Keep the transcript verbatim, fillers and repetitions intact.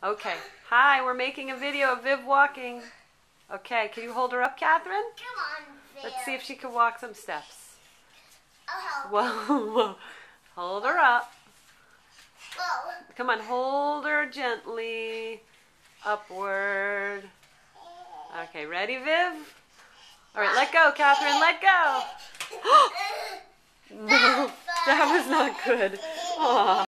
Okay. Hi, we're making a video of Viv walking. Okay, can you hold her up, Catherine? Come on, Viv. Let's see if she can walk some steps. I'll help. Whoa, whoa. Hold her up. Whoa. Come on, hold her gently. Upward. Okay, ready, Viv? All right, let go, Catherine, let go. No, that was not good. Aww.